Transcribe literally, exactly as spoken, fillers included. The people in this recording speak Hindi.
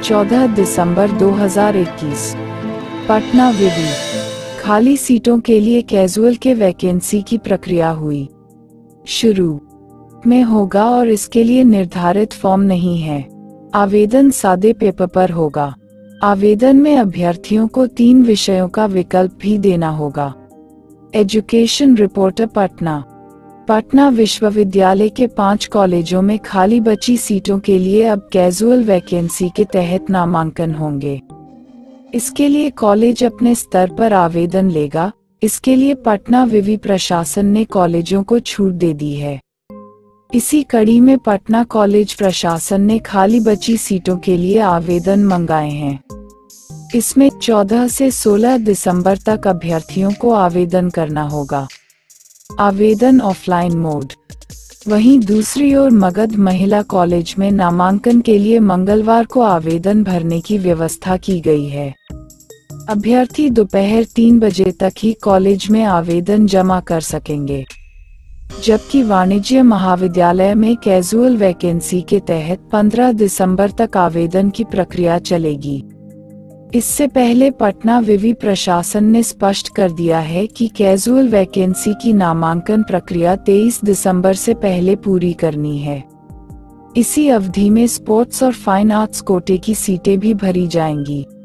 चौदह दिसंबर दो हज़ार इक्कीस। पटना विवि खाली सीटों के लिए कैजुअल के वैकेंसी की प्रक्रिया हुई शुरू में होगा और इसके लिए निर्धारित फॉर्म नहीं है। आवेदन सादे पेपर पर होगा। आवेदन में अभ्यर्थियों को तीन विषयों का विकल्प भी देना होगा। एजुकेशन रिपोर्टर पटना पटना विश्वविद्यालय के पांच कॉलेजों में खाली बची सीटों के लिए अब कैजुअल वैकेंसी के तहत नामांकन होंगे। इसके लिए कॉलेज अपने स्तर पर आवेदन लेगा। इसके लिए पटना विवि प्रशासन ने कॉलेजों को छूट दे दी है। इसी कड़ी में पटना कॉलेज प्रशासन ने खाली बची सीटों के लिए आवेदन मंगाए हैं। इसमें चौदह से सोलह दिसंबर तक अभ्यर्थियों को आवेदन करना होगा। आवेदन ऑफलाइन मोड। वहीं दूसरी ओर मगध महिला कॉलेज में नामांकन के लिए मंगलवार को आवेदन भरने की व्यवस्था की गई है। अभ्यर्थी दोपहर तीन बजे तक ही कॉलेज में आवेदन जमा कर सकेंगे, जबकि वाणिज्य महाविद्यालय में कैजुअल वैकेंसी के तहत पंद्रह दिसंबर तक आवेदन की प्रक्रिया चलेगी। इससे पहले पटना विवि प्रशासन ने स्पष्ट कर दिया है कि कैजुअल वैकेंसी की नामांकन प्रक्रिया तेईस दिसंबर से पहले पूरी करनी है। इसी अवधि में स्पोर्ट्स और फाइन आर्ट्स कोटे की सीटें भी भरी जाएंगी।